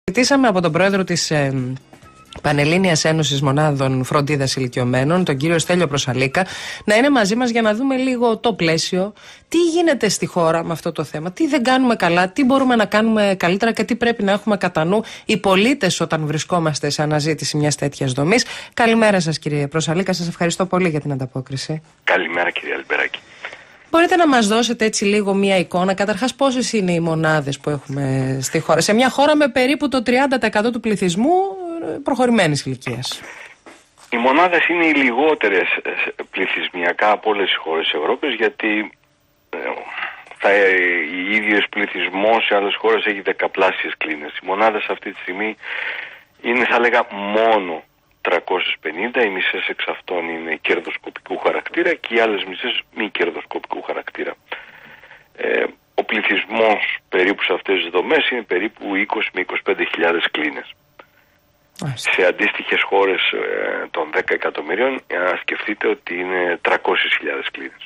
Ζητήσαμε από τον πρόεδρο της Πανελλήνιας Ένωσης Μονάδων Φροντίδας Ηλικιωμένων, τον κύριο Στέλιο Προσαλίκα, να είναι μαζί μας για να δούμε λίγο το πλαίσιο. Τι γίνεται στη χώρα με αυτό το θέμα, τι δεν κάνουμε καλά, τι μπορούμε να κάνουμε καλύτερα και τι πρέπει να έχουμε κατά νου οι πολίτες όταν βρισκόμαστε σε αναζήτηση μιας τέτοιας δομής. Καλημέρα σας, κύριε Προσαλίκα, σας ευχαριστώ πολύ για την ανταπόκριση. Καλημέρα, κύριε Αλμπεράκη. Μπορείτε να μας δώσετε έτσι λίγο μία εικόνα, καταρχάς πόσες είναι οι μονάδες που έχουμε στη χώρα, σε μια χώρα με περίπου το 30% του πληθυσμού προχωρημένης ηλικίας? Οι μονάδες είναι οι λιγότερες πληθυσμιακά από όλες τις χώρες της Ευρώπης, γιατί οι ίδιες πληθυσμός σε άλλες χώρες έχει δεκαπλάσιες κλίνες. Οι μονάδες αυτή τη στιγμή είναι, θα λέγα, μόνο 350, οι μισές εξ αυτών είναι κερδοσκοπικού χαρακτήρα και οι άλλες μισές μη κερδοσκοπικού χαρακτήρα. Ο πληθυσμός περίπου σε αυτές τις δομές είναι περίπου 20 με 25.000 κλίνες. Σε αντίστοιχες χώρες των 10 εκατομμυρίων σκεφτείτε ότι είναι 300.000 κλίνες.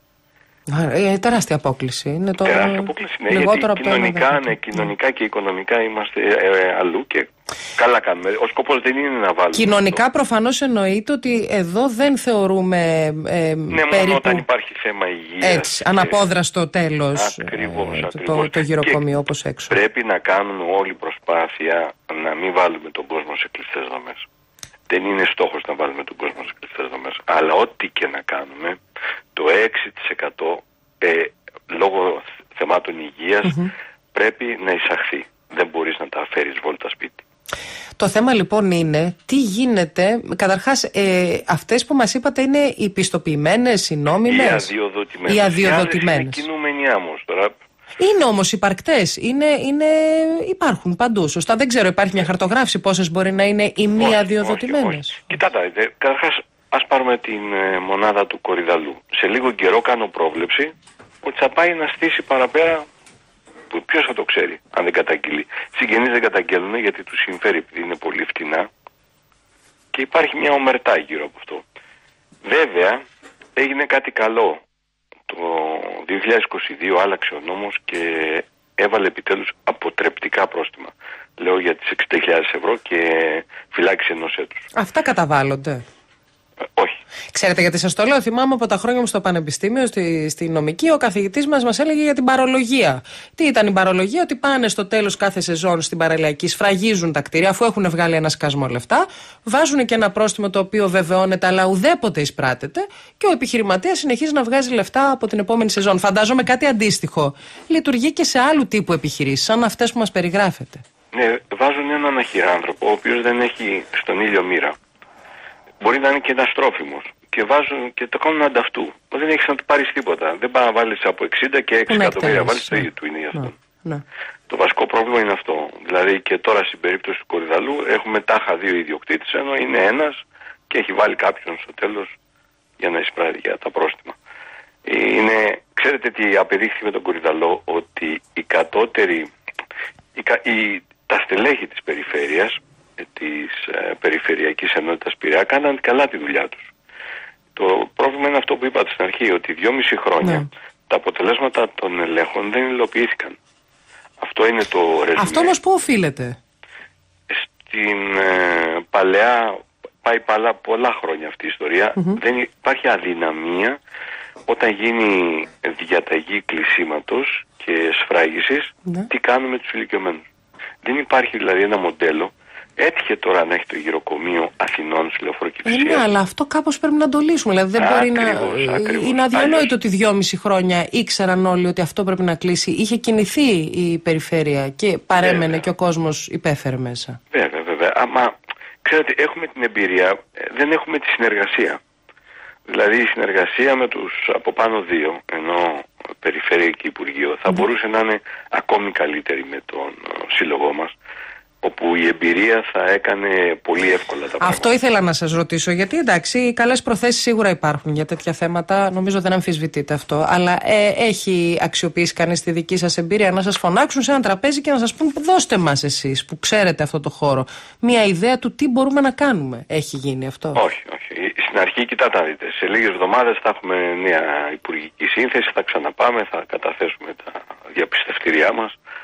Τεράστια απόκληση. Είναι το τεράστια απόκληση, ναι, λιγότερο γιατί από κοινωνικά και οικονομικά είμαστε αλλού και καλά κάνουμε. Ο σκοπός δεν είναι να βάλουμε. Κοινωνικά προφανώς εννοείται ότι εδώ δεν θεωρούμε ναι, περίπου... μόνο όταν υπάρχει θέμα υγείας. Έτσι, αναπόδραστο τέλος. Ακριβώς. Το γυροκομείο όπως έξω. Πρέπει να κάνουμε όλη προσπάθεια να μην βάλουμε τον κόσμο σε κλειστές δομές. Δεν είναι στόχος να βάλουμε τον κόσμο σε κλειστές δομές. Αλλά ό,τι και να κάνουμε, το 6% λόγω θεμάτων υγείας πρέπει να εισαχθεί. Δεν μπορείς να τα φέρεις βόλτα σπίτι. Το θέμα λοιπόν είναι τι γίνεται. Καταρχάς, αυτές που μας είπατε είναι οι πιστοποιημένες, οι νόμιμες, οι αδειοδοτημένες. Είναι κινούμενοι άμμος τώρα. Είναι όμως υπαρκτές, υπάρχουν παντού. Σωστά, δεν ξέρω, υπάρχει μια χαρτογράφηση πόσες μπορεί να είναι οι μη αδειοδοτημένες? Κοιτάτε, καταρχάς ας πάρουμε την μονάδα του Κορυδαλού. Σε λίγο καιρό κάνω πρόβλεψη ότι θα πάει να στήσει παραπέρα. Ποιος θα το ξέρει αν δεν καταγγείλει? Συγγενείς δεν καταγγέλνουν γιατί τους συμφέρει, επειδή είναι πολύ φτηνά και υπάρχει μια ομερτά γύρω από αυτό. Βέβαια έγινε κάτι καλό. Το 2022 άλλαξε ο νόμος και έβαλε επιτέλους αποτρεπτικά πρόστιμα. Λέω για τις 60.000 ευρώ και φυλάκιση 1 έτους. Αυτά καταβάλλονται? Όχι. Ξέρετε γιατί σας το λέω? Θυμάμαι από τα χρόνια μου στο πανεπιστήμιο, στη νομική, ο καθηγητής μας έλεγε για την παρολογία. Τι ήταν η παρολογία? Ότι πάνε στο τέλος κάθε σεζόν στην παραλιακή, σφραγίζουν τα κτίρια, αφού έχουν βγάλει ένα σκασμό λεφτά, βάζουν και ένα πρόστιμο το οποίο βεβαιώνεται, αλλά ουδέποτε εισπράτεται, και ο επιχειρηματίας συνεχίζει να βγάζει λεφτά από την επόμενη σεζόν. Φαντάζομαι κάτι αντίστοιχο λειτουργεί και σε άλλου τύπου επιχειρήσεις, σαν αυτές που μας περιγράφετε. Ναι, βάζουν έναν αχυράνθρωπο, ο οποίος δεν έχει στον ήλιο μοίρα. Μπορεί να είναι και ένας τρόφιμος και βάζουν και το κάνουν ανταυτού. Δεν έχεις να του πάρεις τίποτα. Δεν πάει να βάλεις από 60 και 6 εκατομμύρια, βάλεις το ίδιο του είναι γι' αυτό. Ναι. Το βασικό πρόβλημα είναι αυτό. Δηλαδή και τώρα στην περίπτωση του Κορυδαλού έχουμε τάχα 2 ιδιοκτήτες, ενώ είναι ένας και έχει βάλει κάποιον στο τέλος για να εισπράττει για τα πρόστιμα. Ξέρετε τι απεδείχθη με τον Κορυδαλό? Ότι οι κατώτεροι, τα στελέχη της περιφέρειας, της Περιφερειακής Ενότητας Πειραιά, κάναν καλά τη δουλειά τους. Το πρόβλημα είναι αυτό που είπατε στην αρχή, ότι 2,5 χρόνια τα αποτελέσματα των ελέγχων δεν υλοποιήθηκαν. Αυτό είναι το ρεζιμέ. Αυτό όμως πού οφείλεται? Στην παλαιά, πάει πολλά χρόνια αυτή η ιστορία, δεν υπάρχει αδυναμία όταν γίνει διαταγή κλεισίματος και σφράγισης, τι κάνουμε με τους ηλικιωμένους. Δεν υπάρχει δηλαδή ένα μοντέλο. Έτυχε τώρα να έχει το γυροκομείο Αθηνών στη Λεωφόρο Κηφισίας. Ναι, αλλά αυτό κάπως πρέπει να το λύσουμε. Δηλαδή δεν μπορεί είναι αδιανόητο ότι 2,5 χρόνια ήξεραν όλοι ότι αυτό πρέπει να κλείσει. Είχε κινηθεί η περιφέρεια και παρέμενε και ο κόσμος υπέφερε μέσα. Βέβαια. Άμα ξέρετε, έχουμε την εμπειρία, δεν έχουμε τη συνεργασία. Δηλαδή η συνεργασία με τους από πάνω 2, ενώ Περιφέρεια και Υπουργείο, θα μπορούσε να είναι ακόμη καλύτερη με τον σύλλογό μας, όπου η εμπειρία θα έκανε πολύ εύκολα τα πράγματα. Αυτό ήθελα να σας ρωτήσω, γιατί εντάξει, οι καλές προθέσεις σίγουρα υπάρχουν για τέτοια θέματα, νομίζω δεν αμφισβητείτε αυτό, αλλά έχει αξιοποιήσει κανείς τη δική σας εμπειρία να σας φωνάξουν σε ένα τραπέζι και να σας πούν δώστε μας εσείς που ξέρετε αυτό το χώρο μια ιδέα του τι μπορούμε να κάνουμε? Έχει γίνει αυτό? Όχι. Στην αρχή, κοιτάτε να δείτε, σε λίγες εβδομάδες θα έχουμε νέα υπουργική σύνθεση, θα ξαναπάμε, θα καταθέσουμε τα διαπιστευτήριά μας.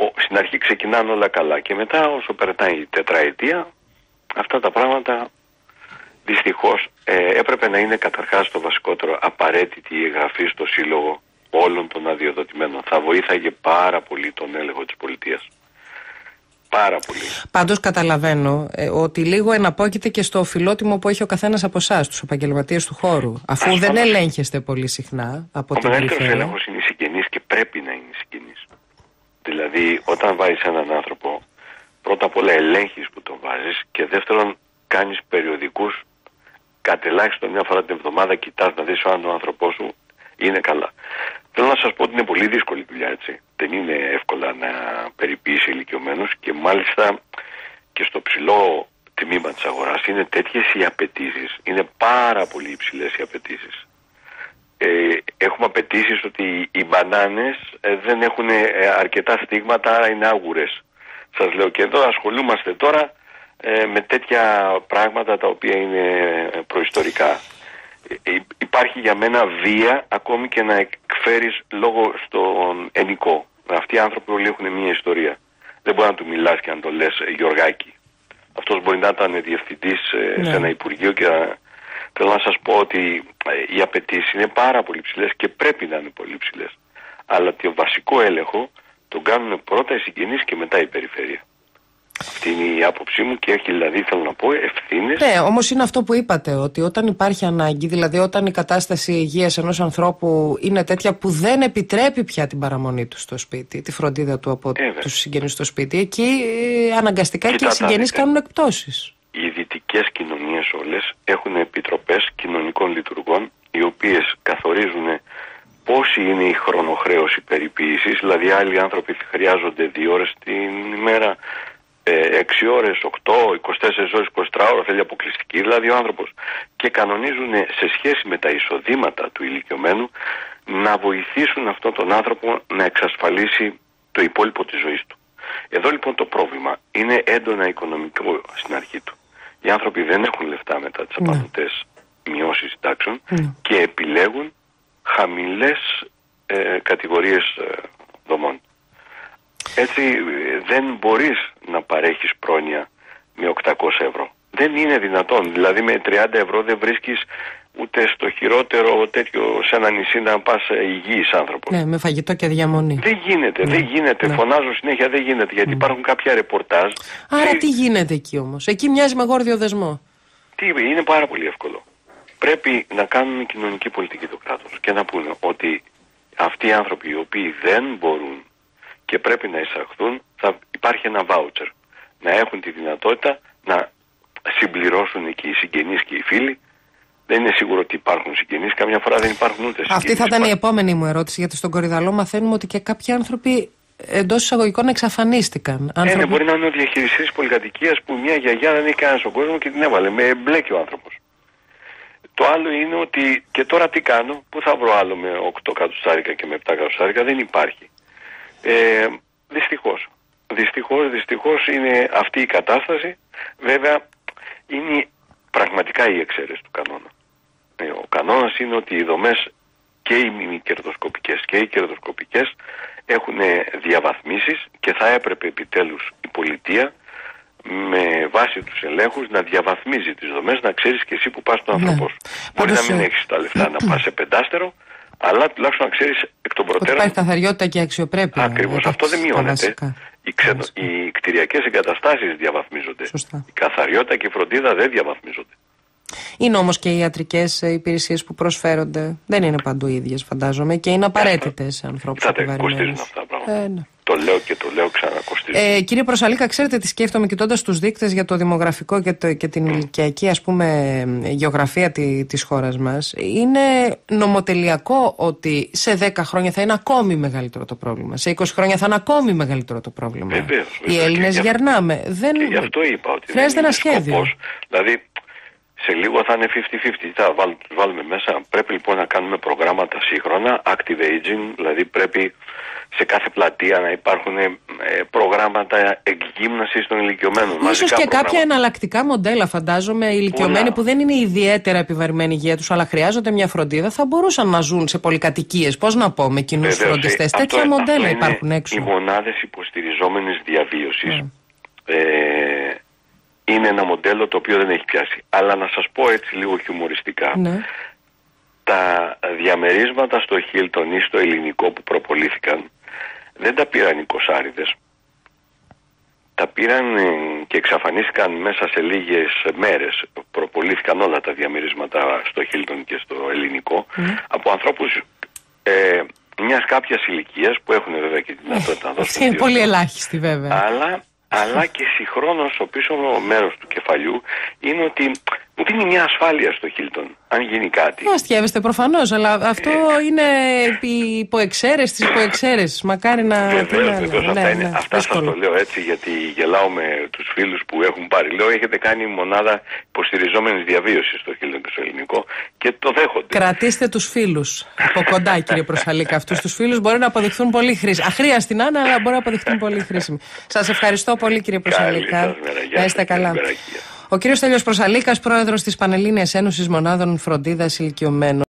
στην αρχή ξεκινάνε όλα καλά και μετά όσο περνάει η τετραετία αυτά τα πράγματα δυστυχώς έπρεπε να είναι καταρχάς το βασικότερο απαραίτητη η εγγραφή στο σύλλογο όλων των αδειοδοτημένων. Θα βοήθαγε πάρα πολύ τον έλεγχο της πολιτείας. Πάρα πολύ. Πάντως καταλαβαίνω ότι λίγο εναπόκειται και στο φιλότιμο που έχει ο καθένας από εσάς, τους επαγγελματίες του χώρου. Αφού δεν ελέγχεστε πολύ συχνά από την περιφέρεια. Ο μεγαλύτερος έλεγχος είναι συγγενής και πρέπει να είναι συγγενής. Δηλαδή όταν βάζεις έναν άνθρωπο, πρώτα απ' όλα ελέγχεις που τον βάζεις και δεύτερον κάνεις περιοδικούς, κατελάχιστον μια φορά την εβδομάδα κοιτάς να δεις αν ο άνθρωπός σου είναι καλά. Θέλω να σας πω ότι είναι πολύ δύσκολη δουλειά, έτσι. Δεν είναι εύκολα να περιποιήσει ηλικιωμένους και μάλιστα και στο ψηλό τμήμα της αγοράς είναι τέτοιες οι απαιτήσεις, είναι πάρα πολύ υψηλές οι απαιτήσεις. Έχουμε απαιτήσεις ότι οι μπανάνες δεν έχουν αρκετά στίγματα, είναι άγουρες. Σας λέω και εδώ ασχολούμαστε τώρα με τέτοια πράγματα τα οποία είναι προϊστορικά. Υπάρχει για μένα βία ακόμη και να εκφέρεις λόγο στον ενικό. Αυτοί οι άνθρωποι όλοι έχουν μια ιστορία. Δεν μπορεί να του μιλάς και να το λες Γιωργάκη. Αυτός μπορεί να ήταν διευθυντής σε ένα υπουργείο και θέλω να σας πω ότι οι απαιτήσεις είναι πάρα πολύ ψηλές και πρέπει να είναι πολύ ψηλές. Αλλά το βασικό έλεγχο τον κάνουν πρώτα οι συγγενείς και μετά η περιφέρεια. Αυτή είναι η άποψή μου και έχει δηλαδή, θέλω να πω, ευθύνες. Ναι, όμως είναι αυτό που είπατε, ότι όταν υπάρχει ανάγκη, δηλαδή όταν η κατάσταση υγείας ενός ανθρώπου είναι τέτοια που δεν επιτρέπει πια την παραμονή του στο σπίτι, τη φροντίδα του από τους συγγενείς στο σπίτι, εκεί αναγκαστικά και οι συγγενείς κάνουν εκπτώσεις. Οι δυτικές κοινωνίες όλες έχουν επιτροπές κοινωνικών λειτουργών, οι οποίες καθορίζουν πόση είναι η χρονοχρέωση περιποίησης, δηλαδή άλλοι άνθρωποι χρειάζονται 2 ώρες την ημέρα, 6 ώρες, 8, 24 ώρες, 24 ώρες θέλει αποκλειστική, δηλαδή ο άνθρωπος, και κανονίζουν σε σχέση με τα εισοδήματα του ηλικιωμένου να βοηθήσουν αυτόν τον άνθρωπο να εξασφαλίσει το υπόλοιπο της ζωής του. Εδώ λοιπόν το πρόβλημα είναι έντονα οικονομικό στην αρχή του. Οι άνθρωποι δεν έχουν λεφτά μετά τις απαντητές μειώσεις συντάξεων και επιλέγουν χαμηλές κατηγορίες δομών. Έτσι δεν μπορείς να παρέχεις πρόνοια με 800 ευρώ. Δεν είναι δυνατόν. Δηλαδή με 30 ευρώ δεν βρίσκεις ούτε στο χειρότερο τέτοιο σε ένα νησί να πας υγιής άνθρωπος. Ναι, με φαγητό και διαμονή. Δεν γίνεται, δεν γίνεται. Ναι. Φωνάζω συνέχεια δεν γίνεται γιατί υπάρχουν κάποια ρεπορτάζ. Άρα τι γίνεται εκεί όμως? Εκεί μοιάζει με γόρδιο δεσμό. Είναι πάρα πολύ εύκολο. Πρέπει να κάνουν κοινωνική πολιτική το κράτος και να πούνε ότι αυτοί οι άνθρωποι οι οποίοι δεν μπορούν και πρέπει να εισαχθούν, θα υπάρχει ένα βάουτσερ. Να έχουν τη δυνατότητα να συμπληρώσουν και οι συγγενείς και οι φίλοι. Δεν είναι σίγουρο ότι υπάρχουν συγγενείς, καμιά φορά δεν υπάρχουν ούτε συγγενείς. Αυτή θα ήταν η επόμενη μου ερώτηση, γιατί στον Κορυδαλό μαθαίνουμε ότι και κάποιοι άνθρωποι εντός εισαγωγικών εξαφανίστηκαν. Ναι, μπορεί να είναι ο διαχειριστής πολυκατοικίας που μια γιαγιά δεν έχει κανένα στον κόσμο και την έβαλε. Με μπλέκει ο άνθρωπος. Το άλλο είναι ότι και τώρα τι κάνω, πού θα βρω άλλο με 8 κατοστάρικα και με 7 κατοστάρικα, δεν υπάρχει. Δυστυχώς είναι αυτή η κατάσταση. Βέβαια είναι πραγματικά η εξαίρεση του κανόνα. Ο κανόνας είναι ότι οι δομές και οι μη κερδοσκοπικές και οι κερδοσκοπικές έχουν διαβαθμίσεις και θα έπρεπε επιτέλους η πολιτεία με βάση τους ελέγχους να διαβαθμίζει τις δομές, να ξέρεις και εσύ που πας τον άνθρωπό σου. Μπορεί να μην έχεις τα λεφτά να πας σε 5-άστερο, αλλά τουλάχιστον να ξέρεις εκ των προτέρων. Υπάρχει καθαριότητα και αξιοπρέπεια. Ακριβώς, αυτό δεν μειώνεται. Οι κτηριακές εγκαταστάσεις διαβαθμίζονται. Σωστά. Η καθαριότητα και η φροντίδα δεν διαβαθμίζονται. Είναι όμως και οι ιατρικές υπηρεσίες που προσφέρονται. Δεν είναι παντού ίδιες, φαντάζομαι, και είναι απαραίτητες σε ανθρώπους επιβαρημένους. Κοστίζουν αυτά τα πράγματα. Ναι. Το λέω και το λέω ξανακοστίζουν. Κύριε Προσαλίκα, ξέρετε τι σκέφτομαι κοιτώντας τους δείκτες για το δημογραφικό και την ηλικιακή, ας πούμε, γεωγραφία της χώρας μας. Είναι νομοτελειακό ότι σε 10 χρόνια θα είναι ακόμη μεγαλύτερο το πρόβλημα. Σε 20 χρόνια θα είναι ακόμη μεγαλύτερο το πρόβλημα. Βεβαίως. Οι Έλληνες γερνάμε. Και γι' αυτό είπα ότι χρειάζεται ένα σχέδιο. Δηλαδή, Σε λίγο θα είναι 50-50. Θα τους βάλουμε μέσα. Πρέπει λοιπόν να κάνουμε προγράμματα σύγχρονα, active aging, δηλαδή πρέπει σε κάθε πλατεία να υπάρχουν προγράμματα εκγύμνασης των ηλικιωμένων. Ίσως και κάποια εναλλακτικά μοντέλα, φαντάζομαι, οι ηλικιωμένοι που δεν είναι ιδιαίτερα επιβαρημένοι υγεία τους, αλλά χρειάζονται μια φροντίδα, θα μπορούσαν να ζουν σε πολυκατοικίες. Πώς να πω, με κοινούς φροντιστές. Τέτοια μοντέλα υπάρχουν έξω. Οι μονάδες υποστηριζόμενης διαβίωσης είναι ένα μοντέλο το οποίο δεν έχει πιάσει. Αλλά να σας πω έτσι λίγο χιουμοριστικά. Ναι. Τα διαμερίσματα στο Χίλτον ή στο ελληνικό που προπολήθηκαν δεν τα πήραν οι κοσάριδες. Τα πήραν και εξαφανίστηκαν μέσα σε λίγες μέρες. Προπολήθηκαν όλα τα διαμερίσματα στο Χίλτον και στο ελληνικό από ανθρώπους μιας κάποιας ηλικίας που έχουν βέβαια και την δυνατότητα να δώσουν. Είναι πολύ ελάχιστη βέβαια. Αλλά και συγχρόνως ο πίσω μέρος του κεφαλιού είναι ότι μου δίνει μια ασφάλεια στο Χίλτον, αν γίνει κάτι. Αστιεύεστε προφανώς, αλλά αυτό είναι η υποεξαίρεση της υποεξαίρεσης. Μακάρι να... Βεβαίως, αυτά σας το λέω έτσι γιατί γελάω με τους φίλους που έχουν πάρει. Λέω, έχετε κάνει μονάδα υποστηριζόμενης διαβίωσης στο Χίλτον και στο ελληνικό και το δέχονται. Κρατήστε τους φίλους από κοντά, κύριε Προσαλίκα. Αυτούς τους φίλους μπορεί να αποδειχθούν πολύ χρήσιμοι. Αχρίαστη να είναι, αλλά μπορεί να αποδειχθούν πολύ χρήσιμοι. Σας ευχαριστώ πολύ, κύριε Προσαλίκα. Να είστε καλά. Ο κύριος Στέλιος Προσαλίκας, πρόεδρος της Πανελλήνιας Ένωσης Μονάδων Φροντίδας Ηλικιωμένων.